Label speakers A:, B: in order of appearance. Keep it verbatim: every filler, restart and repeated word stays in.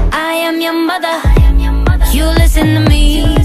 A: I am your mother, you listen to me.